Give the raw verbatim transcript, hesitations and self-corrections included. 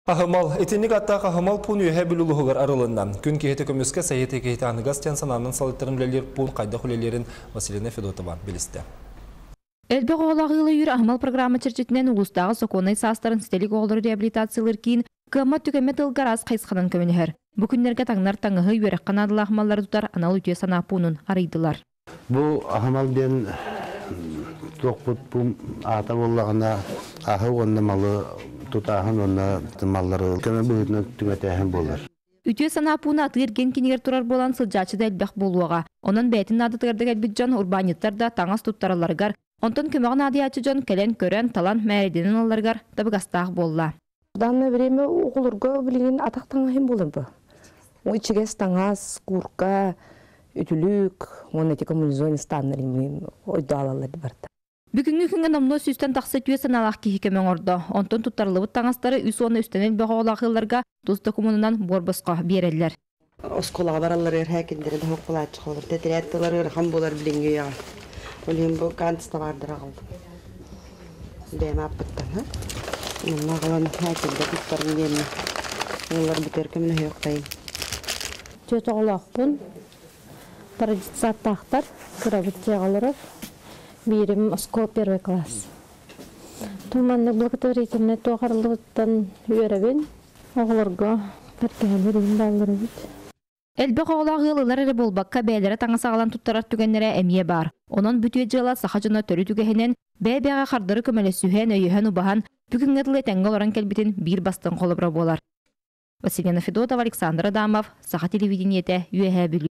АһыМал этинник аттақ АһыМал пууна үөһээ бүлүү аһылынна. Күн кехете көмөскө сайты кехете аныгас тен сананын салыттарын үлелер пуун кайда хүлелерин Василина Федотова билисти. Элбе голагылы юр АһыМал программа чирчетинен улустагы соконай састарын стелик оголор реабилитациялар кийин кымма түгөмө тылгарас кайсыканан көмөнөр. Бу күннерге таңнар таңыгы үйрөк канадылы аһыМаллар тутар анал үтүө санаа пуунун арыйдылар. Бу АһыМал ден токпут бу ата боллагына ахы онна малы тутаһын онна маллары көмө бүгүнө түгөтөһөн болар. Үтүө санаа пууна атырген киинигэр турар болан сылжаачы да элбэх болуага. Онон бәйтин надытырдык элбит жон урбаниттар да таңас туттараларгар. Онтон көмөгөн адыячы жон келен көрөн талан мээриденин аларгар табыгастаах болла. В данное время угулурга билген атактан хем болом бу. Ойчигес таңас, курка, үтүлүк, оны эти коммунизоны станнарын ойдалалар барда. Бүгүнгү күнгө намно сүстен таксы түө саналах кихи көмөң ордо. Онтон туттарылыбыт таңастары үс оны үстенен бөгоголахыларга тусту коммунунан борбоско берелер. Осколага баралар эрхекиндер да хокулач холор тетреттелер эрхам болар билинге я. Олим бу ганста бардыр агылды. Дема апыттан, ха? Мына галан хакиндер туттарын демне. Олар битер көмөнө йоктай. Төтоголакпын. Традиция тахтар, кырабытчагалар. Бирим оскол первый класс. Туманны благотворительный тоғарлығыттан үйеребен, оғылырға пәркәлерін балырыбыд. Элбе оғылағылылар әрі болбаққа бәйлері таңасағалан тұттарар түгенлері әмие бар. Онын бүтуе жыла сақажына төрі түгенен бәй-бәйға қардыры көмелі сүйен өйіген ұбаған бүгін ғыдылы тәңгі оларан кәлбетін бір бастың қолыбыра болар. Василина Федотова, Александр Адамов, Саха телевидениеті, Үөһээ Бүлүү.